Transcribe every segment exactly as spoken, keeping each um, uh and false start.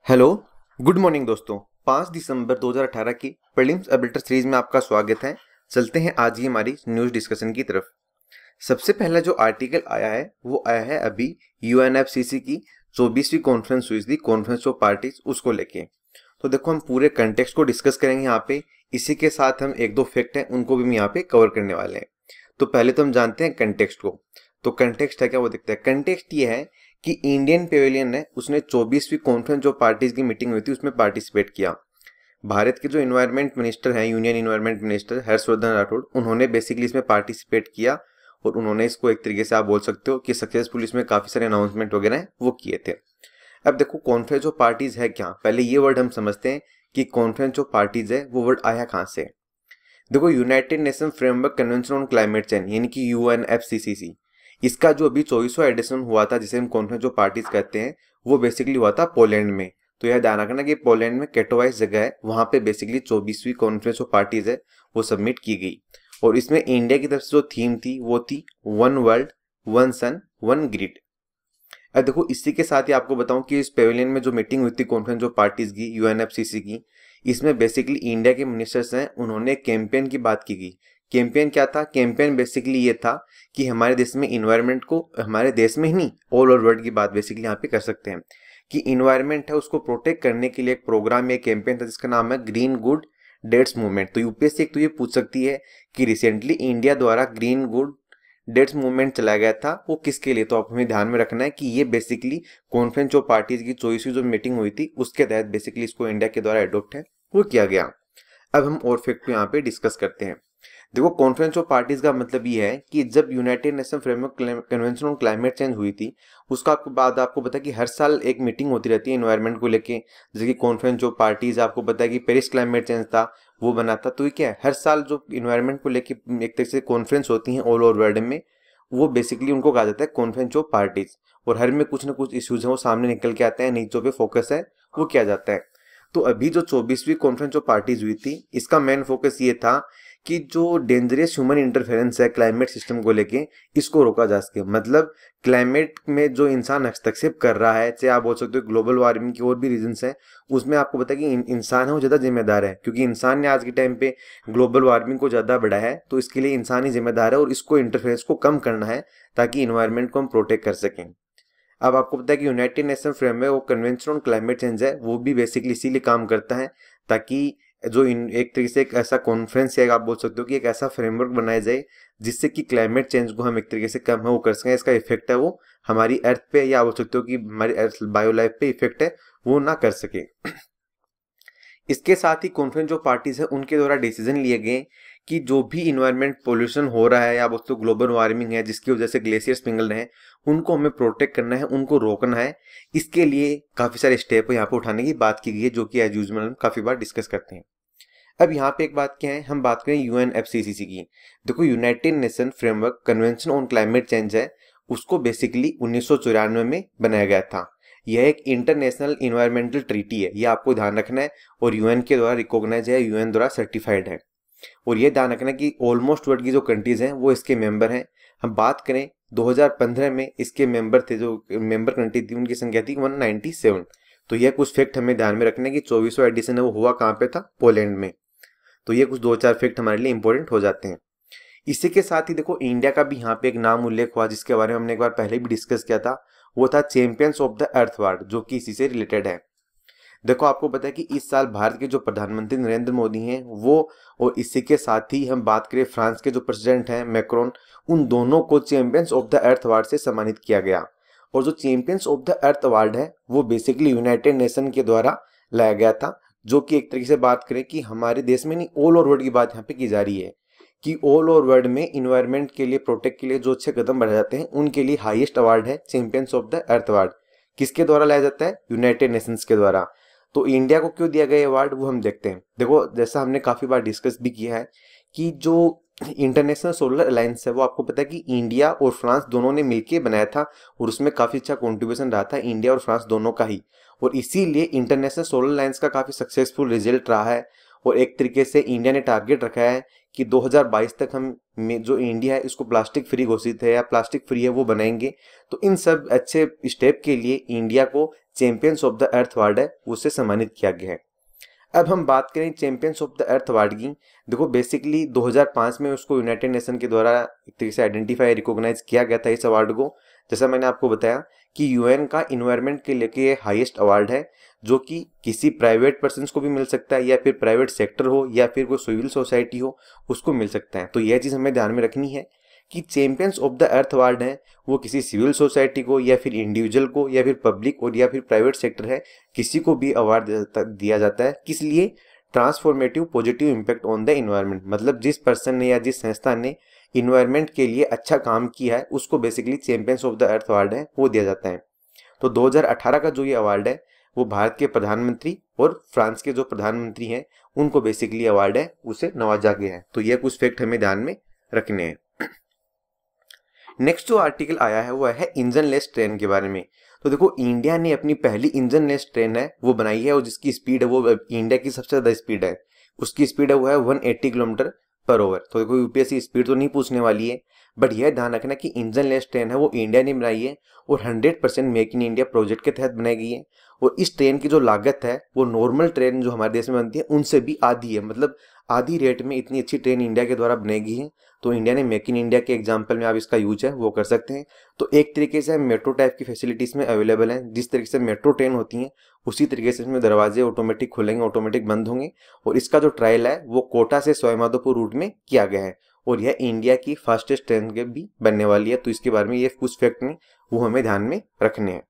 Hello, good morning दोस्तों। पाँच दिसंबर दो हज़ार अठारह की प्रीलिम्स एबिलिटी सीरीज में आपका स्वागत है। चलते हैं आज ही हमारी न्यूज़ डिस्कशन की तरफ। सबसे पहला जो आर्टिकल आया है वो आया है अभी U N F C C की चौबीसवीं कॉन्फ्रेंस हुई थी, कॉन्फ्रेंस ऑफ पार्टीज, उसको लेके। तो देखो हम पूरे कंटेक्स्ट को डिस्कस करेंगे यहाँ पे। इसी के साथ हम एक दो फैक्ट हैं उनको भी हम यहाँ पे कवर करने वाले हैं। तो पहले तो हम जानते हैं कंटेक्स्ट को। तो कंटेक्स्ट है क्या, वो देखते हैं। कंटेक्स्ट ये है कि इंडियन पेविलियन है उसने चौबीसवीं कॉन्फ्रेंस जो पार्टीज की मीटिंग हुई थी उसमें पार्टिसिपेट किया। भारत के जो इन्वायरमेंट मिनिस्टर हैं, union environment minister Harshvardhan Rathore, उन्होंने बेसिकली इसमें पार्टिसिपेट किया और उन्होंने इसको एक तरीके से आप बोल सकते हो कि सक्सेसफुल इसमें काफी सारे अनाउंसमेंट वगैरह हैं वो किए थे। अब देखो कॉन्फ्रेंस ऑफ पार्टीज है क्या, पहले ये वर्ड हम समझते हैं कि कॉन्फ्रेंस ऑफ पार्टीज है वो वर्ड आया कहाँ से। देखो united nation framework convention on climate change यानी कि U N F C C C, इसका जो अभी चौबीसवां एडिशन हुआ था जिसे हम कॉन्फ्रेंस ऑफ पार्टीज कहते हैं, वो बेसिकली हुआ था पोलैंड में। तो यह ध्यान रखना कि पोलैंड में कैटोवाइस जगह है, वहां पे बेसिकली चौबीसवीं कॉन्फ्रेंस ऑफ पार्टीज है वो सबमिट की गई। और इसमें इंडिया की तरफ से जो थीम थी वो थी one world one sun one grid. अब देखो इसी के साथ ही आपको बताऊं कि इस पेविलियन में जो मीटिंग हुई थी कॉन्फ्रेंस ऑफ पार्टीज की U N F C C की, इसमें बेसिकली इंडिया के मिनिस्टर्स हैं उन्होंने कैंपेन की बात की गई। कैंपेन क्या था? कैंपेन बेसिकली ये था कि हमारे देश में इन्वायरमेंट को, हमारे देश में ही नहीं ऑल ओवर वर्ल्ड की बात बेसिकली यहाँ पे कर सकते हैं कि इन्वायरमेंट है उसको प्रोटेक्ट करने के लिए एक प्रोग्राम या कैंपेन था जिसका नाम है ग्रीन गुड डेट्स मूवमेंट। तो यूपीएससी एक तो ये पूछ सकती है कि रिसेंटली इंडिया द्वारा ग्रीन गुड डेट्स मूवमेंट चलाया गया था वो किसके लिए। तो आप हमें ध्यान में रखना है कि ये बेसिकली कॉन्फ्रेंस ऑफ पार्टीज की चौबीसवीं जो मीटिंग हुई थी उसके तहत बेसिकली इसको इंडिया के द्वारा एडॉप्ट है वो किया गया। अब हम और फैक्ट यहाँ पे डिस्कस करते हैं। देखो कॉन्फ्रेंस ऑफ पार्टीज का मतलब ये है कि जब united nation framework convention on climate change हुई थी उसका आपको बाद आपको पता है कि हर साल एक मीटिंग होती रहती है इन्वायरमेंट को लेके। जैसे कि कॉन्फ्रेंस ऑफ पार्टीज आपको पता है कि पेरिस क्लाइमेट चेंज था वो बना था। तो ये क्या है, हर साल जो इन्वायरमेंट को लेके एक तरह से कॉन्फ्रेंस होती है ऑल ओवर वर्ल्ड में, वो बेसिकली उनको कहा जाता है कॉन्फ्रेंस ऑफ पार्टीज। और हर में कुछ ना कुछ इश्यूज हैं वो सामने निकल के आते हैं, नीचों पे फोकस है वो किया जाता है। तो अभी जो चौबीसवीं कॉन्फ्रेंस ऑफ पार्टीज हुई थी इसका मेन फोकस ये था कि जो डेंजरस ह्यूमन इंटरफेरेंस है क्लाइमेट सिस्टम को लेके इसको रोका जा सके। मतलब क्लाइमेट में जो इंसान हस्तक्षेप कर रहा है, चाहे आप बोल सकते हो ग्लोबल वार्मिंग की और भी रीजंस हैं, उसमें आपको पता है कि इंसान है वो ज़्यादा जिम्मेदार है क्योंकि इंसान ने आज के टाइम पे ग्लोबल वार्मिंग को ज़्यादा बढ़ाया है। तो इसके लिए इंसान ही जिम्मेदार है और इसको इंटरफेरेंस को कम करना है ताकि इन्वायरमेंट को हम प्रोटेक्ट कर सकें। अब आपको पता है कि यूनाइटेड नेशन फ्रेमवर्क वो कन्वेंशन ऑन क्लाइमेट चेंज है वो भी बेसिकली इसीलिए काम करता है ताकि जो इन एक तरीके से एक ऐसा कॉन्फ्रेंस है, आप बोल सकते हो कि एक ऐसा फ्रेमवर्क बनाया जाए जिससे कि क्लाइमेट चेंज को हम एक तरीके से कम है वो कर सकें। इसका इफेक्ट है वो हमारी अर्थ पे, या बोल सकते हो कि हमारी अर्थ बायो लाइफ पे इफेक्ट है वो ना कर सके। इसके साथ ही कॉन्फ्रेंस जो पार्टीज है उनके द्वारा डिसीजन लिए गए कि जो भी इन्वायरमेंट पोल्यूशन हो रहा है या बोलते हो ग्लोबल वार्मिंग है जिसकी वजह से ग्लेशियर्स पिघल रहे हैं उनको हमें प्रोटेक्ट करना है, उनको रोकना है। इसके लिए काफी सारे स्टेप यहाँ पे उठाने की बात की गई है जो कि एज यूजुअल हम काफी बार डिस्कस करते हैं। अब यहाँ पे एक बात क्या है, हम बात करें U N F C C C की। देखो united nation framework convention on climate change है उसको बेसिकली उन्नीस सौ चौरानवे में बनाया गया था। यह एक इंटरनेशनल इन्वायरमेंटल ट्रीटी है, ये आपको ध्यान रखना है, और यूएन के द्वारा रिकॉग्नाइज है, यूएन द्वारा सर्टिफाइड है। और ये ध्यान रखना है कि ऑलमोस्ट वर्ल्ड की जो कंट्रीज हैं वो इसके मेंबर हैं। हम बात करें दो हज़ार पंद्रह में इसके मेंबर थे, जो मेंबर कंट्री थी उनकी संख्या थी एक सौ सत्तानवे। तो ये कुछ फैक्ट हमें ध्यान में रखना है कि चौबीसवां एडिशन है वो हुआ कहाँ पे था, पोलैंड में। तो ये कुछ दो चार फैक्ट हमारे लिए इंपॉर्टेंट हो जाते हैं। इसी के साथ ही देखो इंडिया का भी यहाँ पे एक नाम उल्लेख हुआ जिसके बारे में हमने एक बार पहले भी डिस्कस किया था, वो था champions of the earth award, जो कि इसी से रिलेटेड है। देखो आपको पता है कि इस साल भारत के जो प्रधानमंत्री नरेंद्र मोदी हैं वो, और इसी के साथ ही हम बात करें फ्रांस के जो प्रेसिडेंट हैं मैक्रोन, उन दोनों को champions of the earth award से सम्मानित किया गया। और जो champions of the earth award है वो बेसिकली यूनाइटेड नेशन के द्वारा लाया गया था, जो कि एक तरीके से बात करें कि हमारे देश में नहीं ऑल ओवर वर्ल्ड की बात यहाँ पे की जा रही है कि ऑल ओवर वर्ल्ड में इन्वायरमेंट के लिए प्रोटेक्ट के लिए जो अच्छे कदम बढ़ाए जाते हैं उनके लिए हाईएस्ट अवार्ड है champions of the earth award. किसके द्वारा लाया जाता है? यूनाइटेड नेशंस के द्वारा। तो इंडिया को क्यों दिया गया अवार्ड वो हम देखते हैं। देखो जैसा हमने काफी बार डिस्कस भी किया है कि जो इंटरनेशनल सोलर अलायंस है वो आपको पता है कि इंडिया और फ्रांस दोनों ने मिलकर बनाया था और उसमें काफी अच्छा कॉन्ट्रीब्यूशन रहा था इंडिया और फ्रांस दोनों का ही। और इसीलिए इंटरनेशनल सोलर अलायंस का काफी सक्सेसफुल रिजल्ट रहा है। और एक तरीके से इंडिया ने टारगेट रखा है कि दो हज़ार बाईस तक हम में जो इंडिया है इसको प्लास्टिक फ्री घोषित है या प्लास्टिक फ्री है वो बनाएंगे। तो इन सब अच्छे स्टेप के लिए इंडिया को champions of the earth award है उससे सम्मानित किया गया है। अब हम बात करें champions of the earth award की। देखो बेसिकली दो हज़ार पाँच में उसको यूनाइटेड नेशन के द्वारा एक तरीके से आइडेंटिफाई रिकॉग्नाइज किया गया था इस अवार्ड को। जैसा मैंने आपको बताया कि यूएन का इन्वायरमेंट के लेके ये हाईएस्ट अवार्ड है, जो कि किसी प्राइवेट पर्सन को भी मिल सकता है या फिर प्राइवेट सेक्टर हो या फिर कोई सिविल सोसाइटी हो उसको मिल सकता है। तो यह चीज़ हमें ध्यान में रखनी है कि champions of the earth award है वो किसी सिविल सोसाइटी को या फिर इंडिविजुअल को या फिर पब्लिक और या फिर प्राइवेट सेक्टर है किसी को भी अवार्ड दिया जाता है। किस लिए? Transformative positive impact on the environment, मतलब जिस पर्सन ने या जिस संस्था ने इन्वायरमेंट के लिए अच्छा काम किया है उसको basically champions of the earth award है वो दिया जाता है। तो दो हज़ार अठारह का जो ये अवार्ड है वो भारत के प्रधानमंत्री और फ्रांस के जो प्रधानमंत्री हैं उनको बेसिकली अवार्ड है उसे नवाजा गया है। तो ये कुछ फैक्ट हमें ध्यान में रखने हैं। नेक्स्ट जो आर्टिकल आया है वो है इंजन लेस ट्रेन के बारे में। तो देखो इंडिया ने अपनी पहली इंजन लेस ट्रेन है वो बनाई है और जिसकी स्पीड है वो इंडिया की सबसे ज्यादा स्पीड है, उसकी स्पीड है वो है एक सौ अस्सी किलोमीटर पर ओवर। तो देखो यूपीएससी स्पीड तो नहीं पूछने वाली है, बट यह ध्यान रखना कि इंजन लेस ट्रेन है वो इंडिया ने बनाई है और hundred percent make in India project के तहत बनाई गई है। और इस ट्रेन की जो लागत है वो नॉर्मल ट्रेन जो हमारे देश में बनती है उनसे भी आधी है, मतलब आधी रेट में इतनी अच्छी ट्रेन इंडिया के द्वारा बनाई गई है। तो इंडिया ने मेक इन इंडिया के एग्जाम्पल में आप इसका यूज है वो कर सकते हैं। तो एक तरीके से मेट्रो टाइप की फैसिलिटीज में अवेलेबल है, जिस तरीके से मेट्रो ट्रेन होती हैं उसी तरीके से इसमें दरवाजे ऑटोमेटिक खुलेंगे ऑटोमेटिक बंद होंगे। और इसका जो ट्रायल है वो कोटा से सवाईमाधोपुर रूट में किया गया है और यह इंडिया की फास्टेस्ट ट्रेन के भी बनने वाली है। तो इसके बारे में ये कुछ फैक्ट नहीं वो हमें ध्यान में रखने हैं।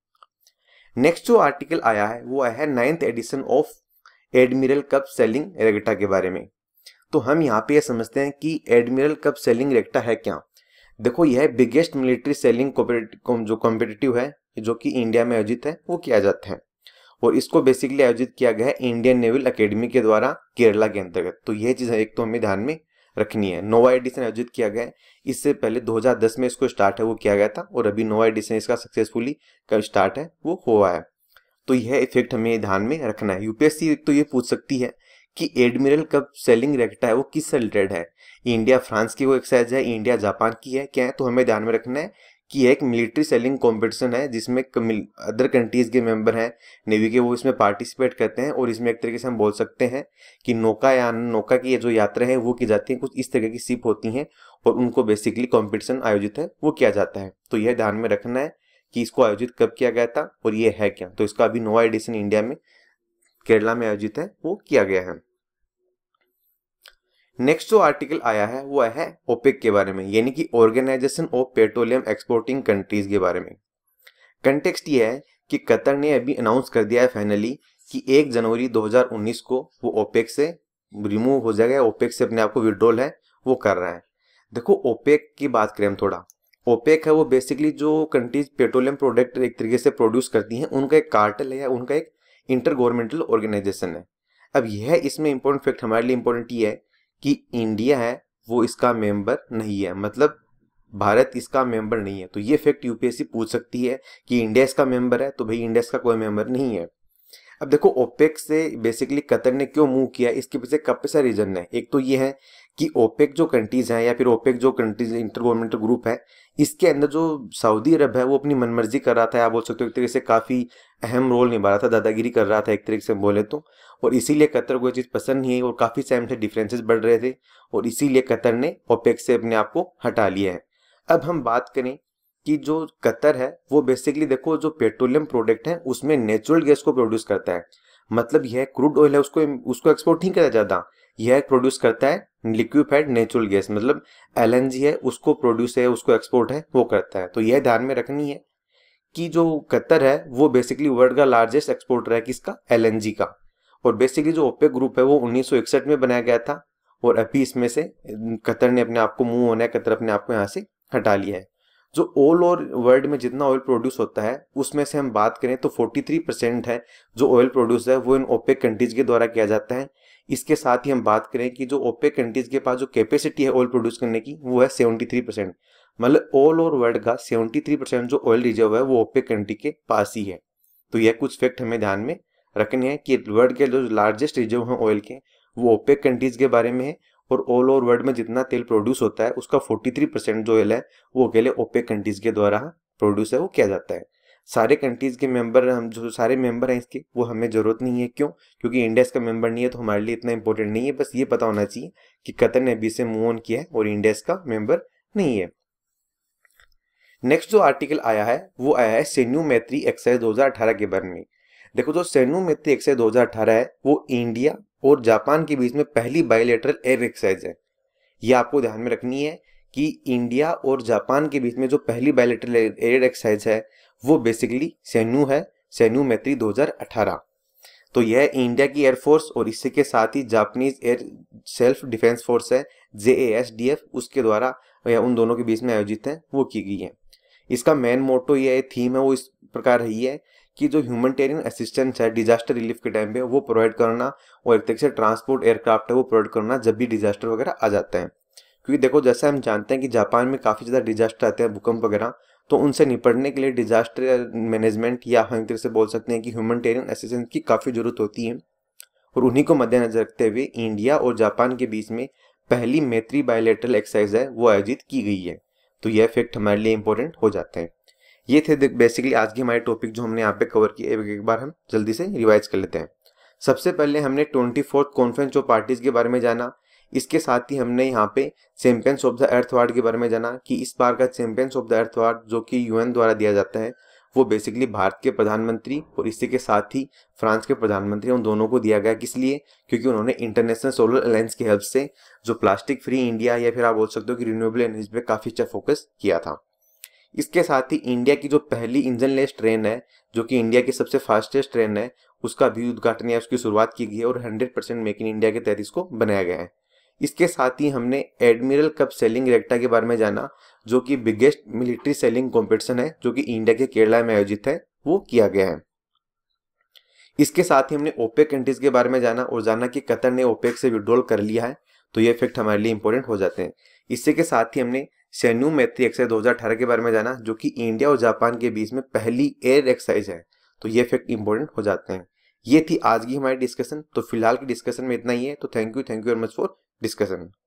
नेक्स्ट जो आर्टिकल आया है वो है ninth edition of Admiral Cup sailing regatta के बारे में। तो हम यहाँ पे ये समझते हैं कि एडमिरल कप सेलिंग रेगटा है क्या। देखो यह बिगेस्ट मिलिट्री सेलिंग जो कॉम्पिटिटिव है जो कि इंडिया में आयोजित है वो किया जाता है और इसको बेसिकली आयोजित किया गया है इंडियन नेवल एकेडमी के द्वारा केरला के अंतर्गत। तो यह चीज एक तो हमें ध्यान में रखनी है। नोवा एडिशन आयोजित किया गया है, इससे पहले दो हज़ार दस में इसको स्टार्ट है वो किया गया था और अभी नोवा एडिशन इसका सक्सेसफुली कब स्टार्ट है वो हुआ है। तो यह इफेक्ट हमें ध्यान में रखना है। यूपीएससी तो ये पूछ सकती है कि एडमिरल कप सेलिंग रेगटा है वो किस से रिलेटेड है, इंडिया फ्रांस की वो एक्सरसाइज है, इंडिया जापान की है, क्या है। तो हमें ध्यान में रखना है कि यह एक मिलिट्री सेलिंग कंपटीशन है जिसमें अदर कंट्रीज के मेंबर हैं नेवी के वो इसमें पार्टिसिपेट करते हैं और इसमें एक तरीके से हम बोल सकते हैं कि नौकायान नौका की ये जो यात्रा है वो की जाती है, कुछ इस तरह की शिप होती हैं और उनको बेसिकली कंपटीशन आयोजित है वो किया जाता है। तो यह ध्यान में रखना है कि इसको आयोजित कब किया गया था और ये है क्या। तो इसका अभी नोवा एडिशन इंडिया में केरला में आयोजित है वो किया गया है। नेक्स्ट जो आर्टिकल आया है वो है ओपेक के बारे में, यानी कि organization of petroleum exporting countries के बारे में। कंटेक्स्ट ये है कि कतर ने अभी अनाउंस कर दिया है फाइनली कि एक जनवरी दो हज़ार उन्नीस को वो ओपेक से रिमूव हो जाएगा, ओपेक से अपने आप को विड्रॉल है वो कर रहा है। देखो ओपेक की बात करें हम थोड़ा, ओपेक है वो बेसिकली जो कंट्रीज पेट्रोलियम प्रोडक्ट एक तरीके से प्रोड्यूस करती हैं उनका एक कार्टेल है या उनका एक इंटर गवर्नमेंटल ऑर्गेनाइजेशन है। अब यह इसमें इंपॉर्टेंट फैक्ट हमारे लिए इंपॉर्टेंट ये है कि इंडिया है वो इसका मेंबर नहीं है, मतलब भारत इसका मेंबर नहीं है। तो ये फैक्ट यूपीएससी पूछ सकती है कि इंडिया इसका मेंबर है, तो भाई इंडिया इसका कोई मेंबर नहीं है। अब देखो ओपेक से बेसिकली कतर ने क्यों मूव किया, इसके पीछे काफी सारे रीजन है। एक तो ये है कि ओपेक जो कंट्रीज हैं या फिर ओपेक जो कंट्रीज इंटर गवर्नमेंटल ग्रुप है इसके अंदर जो सऊदी अरब है वो अपनी मनमर्जी कर रहा था, या बोल सकते हो एक तरीके से काफी अहम रोल निभा रहा था, दादागिरी कर रहा था एक तरीके से बोले तो। और इसीलिए कतर को ये चीज पसंद नहीं है और काफी टाइम से डिफरेंसेस बढ़ रहे थे और इसीलिए कतर ने ओपेक से अपने आप को हटा लिया है। अब हम बात करें कि जो कतर है वो बेसिकली देखो जो पेट्रोलियम प्रोडक्ट है उसमें नेचुरल गैस को प्रोड्यूस करता है, मतलब यह क्रूड ऑयल है उसको उसको एक्सपोर्ट नहीं करता ज्यादा, यह प्रोड्यूस करता है लिक्विफाइड नेचुरल गैस, मतलब एलएनजी है उसको प्रोड्यूस है उसको एक्सपोर्ट है वो करता है। तो यह ध्यान में रखनी है कि जो कतर है वो बेसिकली वर्ल्ड का लार्जेस्ट एक्सपोर्टर है किसका, एलएनजी का। और बेसिकली जो ओपेक ग्रुप है वो उन्नीस सौ इकसठ में बनाया गया था और अभी इसमें से कतर ने अपने आप को मूव होना है, कतर अपने आप को यहाँ से हटा लिया है। जो ऑल ओवर वर्ल्ड में जितना ऑयल प्रोड्यूस होता है उसमें से हम बात करें तो तैंतालीस परसेंट है जो ऑयल प्रोड्यूस है वो इन ओपेक कंट्रीज के द्वारा किया जाता है। इसके साथ ही हम बात करें कि जो ओपेक कंट्रीज के पास जो कैपेसिटी है ऑयल प्रोड्यूस करने की वो है तिहत्तर परसेंट, मतलब ऑल ओवर वर्ल्ड का तिहत्तर परसेंट जो ऑयल रिजर्व है वो ओपेक कंट्री के पास ही है। तो यह कुछ फैक्ट हमें ध्यान में रखने हैं कि वर्ल्ड के जो लार्जेस्ट रिजर्व हैं ऑयल के वो ओपेक कंट्रीज के बारे में है और ऑल ओवर वर्ल्ड में जितना तेल प्रोड्यूस होता है उसका तैंतालीस परसेंट जो ऑयल है वो अकेले ओपेक कंट्रीज के द्वारा प्रोड्यूस है वो किया जाता है। सारे कंट्रीज के मेंबर, हम जो सारे मेंबर हैं इसके, वो हमें जरूरत नहीं है। क्यों? क्योंकि इंडिया इसका मेंबर नहीं है, तो हमारे लिए इतना इंपॉर्टेंट नहीं है। बस ये पता होना चाहिए कि कतर ने अभी से मूव ऑन किया है और इंडिया इसका मेंबर नहीं है। नेक्स्ट जो आर्टिकल आया है वो आया है सेन्यू मैत्री एक्सरसाइज दो हज़ार अठारह के बारे में। देखो, जो सेन्यू मैत्री एक्सरसाइज दो हज़ार अठारह है वो इंडिया और जापान के बीच में पहली बायलैटरल एयर एक्सरसाइज है। ये आपको ध्यान में रखनी है कि इंडिया और जापान के बीच में जो पहली बायलैटरल एयर एक्सरसाइज है वो बेसिकली सेन्यू है, सेन्यू मैत्री दो हज़ार अठारह। तो यह इंडिया की एयरफोर्स और इसी के साथ ही Japanese air self defence force है J A S D F, उसके द्वारा या उन दोनों के बीच में आयोजित है वो की गई है। इसका मेन मोटो ये थीम है वो इस प्रकार रही है कि जो ह्यूमैनिटेरियन असिस्टेंस है डिजास्टर रिलीफ के टाइम पे वो प्रोवाइड करना, और एक तरह से ट्रांसपोर्ट एयरक्राफ्ट है वो प्रोवाइड करना जब भी डिजास्टर वगैरह आ जाता है। क्योंकि देखो, जैसे हम जानते हैं कि जापान में काफी ज्यादा डिजास्टर आते हैं, भूकंप वगैरह, तो उनसे निपटने के लिए डिजास्टर मैनेजमेंट या हम एक तरह से बोल सकते हैं कि ह्यूमैनिटेरियन असिस्टेंस की काफी जरूरत होती है। और उन्हीं को मद्देनजर रखते हुए इंडिया और जापान के बीच में पहली मैत्री बायलैटरल एक्सरसाइज है वो आयोजित की गई है। तो यह फैक्ट हमारे लिए इंपॉर्टेंट हो जाते हैं। ये थे बेसिकली आज के हमारे टॉपिक जो हमने यहाँ पे कवर किए। एक, एक बार हम जल्दी से रिवाइज कर लेते हैं। सबसे पहले हमने twenty fourth conference of parties के बारे में जाना। इसके साथ ही हमने यहाँ पे champions of the earth award के बारे में जाना कि इस बार का champions of the earth award जो कि यूएन द्वारा दिया जाता है वो बेसिकली भारत के प्रधानमंत्री और इसी के साथ ही फ्रांस के प्रधानमंत्री, उन दोनों को दिया गया। किस लिए? क्योंकि उन्होंने इंटरनेशनल सोलर अलायंस की हेल्प से जो प्लास्टिक फ्री इंडिया या फिर आप बोल सकते हो कि रिन्यूएबल एनर्जी पे काफी अच्छा फोकस किया था। इसके साथ ही इंडिया की जो पहली इंजन लेस ट्रेन है जो कि इंडिया की सबसे फास्टेस्ट ट्रेन है उसका भी उद्घाटन या उसकी शुरुआत की गई है और hundred percent make in India के तहत इसको बनाया गया है। इसके साथ ही हमने एडमिरल कप सेलिंग रेक्टा के बारे में जाना जो कि बिगेस्ट मिलिट्री सेलिंग कॉम्पिटिशन है जो कि इंडिया के केरला में आयोजित है वो किया गया है। इसके साथ ही हमने ओपेक कंट्रीज के बारे में जाना और जाना कि कतर ने ओपेक से विड्रॉल कर लिया है। तो ये फैक्ट हमारे लिए इंपॉर्टेंट हो जाते हैं। इसी के साथ ही हमने सेन्यू मैत्री एक्सरसाइज दो हज़ार अठारह के बारे में जाना जो कि इंडिया और जापान के बीच में पहली एयर एक्सरसाइज है। तो ये फैक्ट इंपॉर्टेंट हो जाते हैं। ये थी आज की हमारी डिस्कशन। तो फिलहाल की डिस्कशन में इतना ही है। तो thank you thank you very much for discussion.